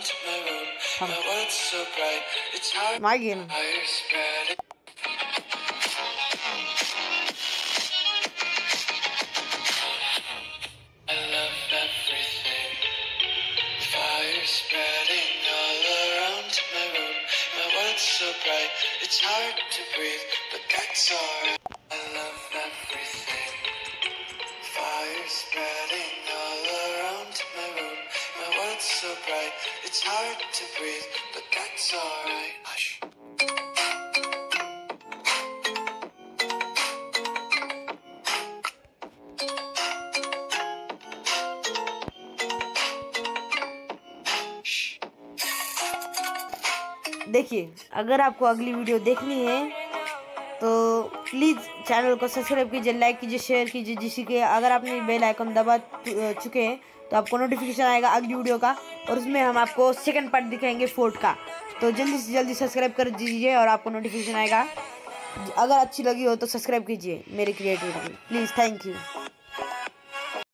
My game. So bright, it's hard to breathe, but that's alright. I love everything. Fire spreading all around my room. My world's so bright, it's hard to breathe, but that's alright. Hush. देखिए, अगर आपको अगली video देखनी है तो please channel को subscribe कीजिए, like कीजिए, शेयर कीजिए, जिससे कि अगर आपने बेल आइकन दबा चुके हैं तो आपको नोटिफिकेशन आएगा अगली वीडियो का, और उसमें हम आपको सेकंड पार्ट दिखाएंगे फोर्ट का। तो जल्दी से जल्दी सब्सक्राइब कर दीजिए और आपको नोटिफिकेशन आएगा। अगर अच्छी लगी हो तो सब्सक्राइब कीजिए मेरी क्रिएटिविटी, प्लीज़। Thank you.